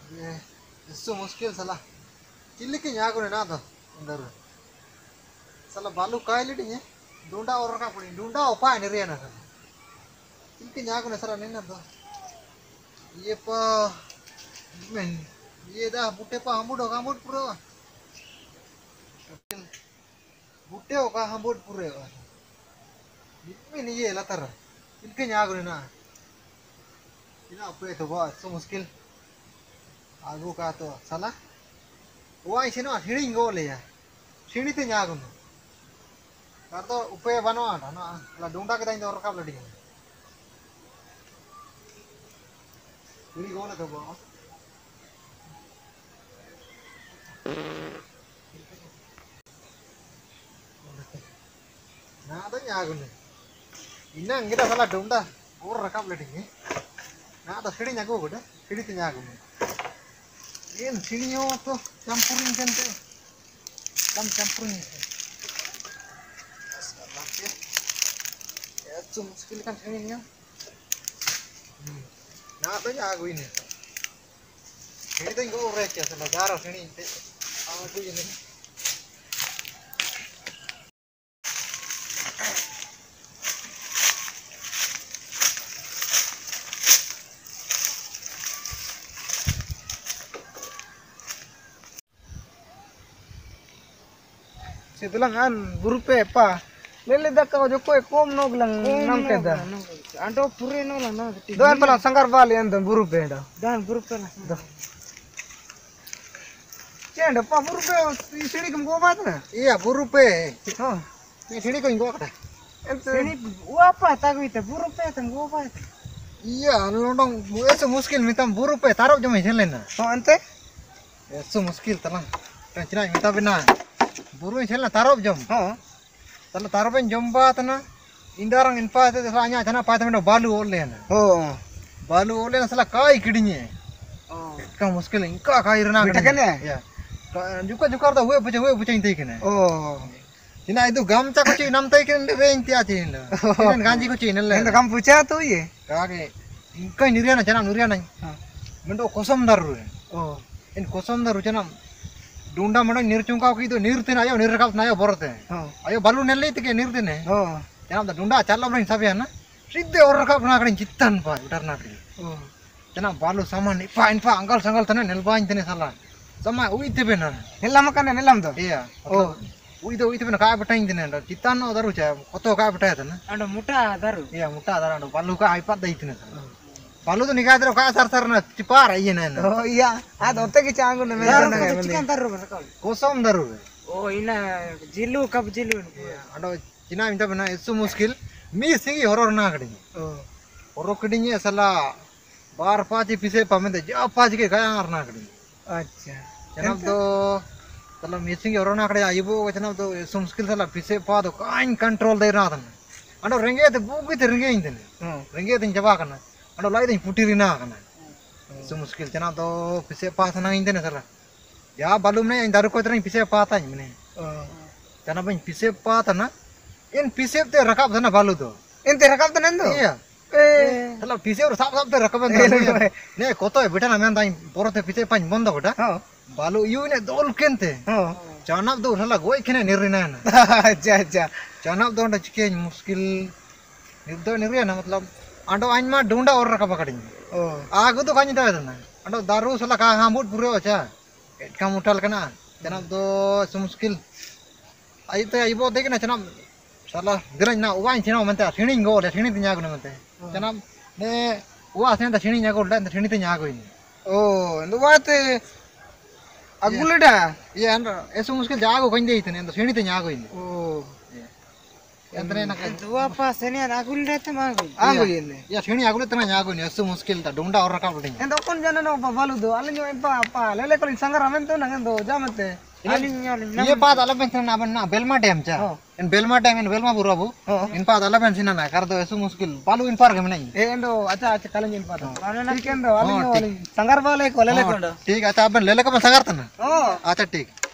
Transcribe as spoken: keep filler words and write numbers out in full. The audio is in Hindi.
ये इससे मुश्किल साला चिल्ली के यहाँ को ना तो अंदर साला बालू काय लेटी है ढूंढा और रखा पड़ी ढूंढा उपाय नहीं रहना साला चिल्ली के यहाँ को ना साला नहीं ना तो ये पा ये dah bute pa hambud oka hambud pura bute oka hambud pura ini ye latar इनके यहाँ गुने ना इना अपने तो बहुत सो मुश्किल आगू का तो साला वो ऐसे ना हिड़िंग गो ले या हिड़ी तो यहाँ गुने कर तो उपे बनवा ना ला डूंडा के दाइन तो रखा लड़ी हिड़ी गो ले तो बहुत ना तो यहाँ गुने इन्ना अंगिरा साला डूंडा और रखा लड़ी ना तो हिड़ी न्यागो गुड़े हिड़ी तो न्यागो ये हिड़ियों तो चंपुरिंग करते कम चंपुरिंग ये तो मुश्किल kan हिड़ियों ना तो न्यागो ini हिड़ी तो इनको रेक क्या साला गारा हिड़ी ते आगो ini Setelah kan berupa apa? Lele dah kau joko ekom nog lang nam keda. Ando pure no lah no. Doan pala sangkar bali anda berupa dah. Dan berupa lah. Dah. Cenda pa berupa sini kem gua bat na? iya berupa Oh. ini sini kau ingo kada Ini apa tahu itu berupa tang gua bat. iya londong ऐसे मुश्किल मितम berupa taruh jom hilang na Oh ante? ऐसे मुश्किल तला टंचना मिता बिना buru ini lah taruh jom, Oh. kalau taruh pun jom bat na, indarang inpa itu selanya cina pada mana balu oleh na, Oh. balu oleh na salah kai kidinya, Oh. kan muskil ingka kai rena. Beda kan ya? Ya, juga juga ada web baca web baca inti kene. Oh. Cina itu gamca kuci nam tai kene range tiap cina, cina ganji kuci ini Ente lah. kamu punya tu ye? Kage, ingka niriana cina niriana, mendo kosong daru, Oh. ini kosong daru cina. Dunda मनो निर्चुंका की तो निर्ते ना आयो निर्रकाप ना आयो बरते Oh. आयो बालू नेले तके निर्ते ने Oh. जना डूंडा चाला बरन हिसाब ना सीधे और रकाप ना करें चित्तन पा उधर ना करें Oh. जना बालू सामान इपा इनपा अंगल संगल तने नेलबाइन तने साला sama ui tebe na Nelam kan nelam tu? iya Oh. ui do ui tebe na ka betain tene na चित्तन no daru cha koto ka betai tane Ando muta daru. iya muta daru ando balu ka ipat dai tene balu to nikah dero ka sar sar na cipar iya na Oh iya, ada otak kita anggun nama Daru mana kau cikan daru masakal. kosong daru Oh ina jilu kap jilu. ando cina minta bena itu muskil mi singi horor na kadi Oh. horor kadinya salah bar paci pise pamente ja paci ke kaya arna kadi Acha. janab do salah mi singi horor na kadi ayibo janab do itu muskil salah pise pa do kain control dai na tan ando renge te bugi te renge intene Oh. renge te jaba kana ando lai te putiri na kana itu muskil janab do pise pa sana intene salah ya balum ne daru ko terang pise pa tan mene Oh. janab ben pise pa tana in pise te rakap sana balu do Ente rakam tu nendo? iya Eh. Kalau pisau sab sab tu rakaban tu ne koto e betan amen tain porote pisau pan bondo kota Oh. balu iu ne dol kente Oh. janab do hala goi kene nirina na Acha acha. janab do nda chike muskil nirdo nirina matlab ando anma dunda or rakaba kadin Oh. agu to kanyi ta na ando daru sala ka hambut pure acha et ka mutal kana janab do sumuskil ai te ai bo dekna janab sala diran na uwan china manta thini go le thini tinya go mante janab ne uwa sen ta thini nya go le thini tinya go ini Oh, itu buat agul dah. iya anda esu muskil jago kan dei tene thini tinya go ini Oh. andre na Dua apa seni agul dah tu magu. Anggu ini. ya thini agu le tena nya go ini esu muskil ta dunda or rakap le Ente kon jana no balu do. Alin yo apa apa. Lele kalau sanggar amen tu nangan do jamate. Alin alin. ये बात अलग पेंशन ना बन ना बेलमा डैम चा इन बेलमा डैम इन बेलमा बुरा बु इन बात अलग पेंशन ना कर दो ऐसे मुश्किल बालू इन पार के नहीं Eh endo acha acha kalian jin pada. Mana ठीक endo alin yo alin sanggar bale ko lele ko. ठीक अच्छा अपन ले ले का संगार तना Oh. अच्छा ठीक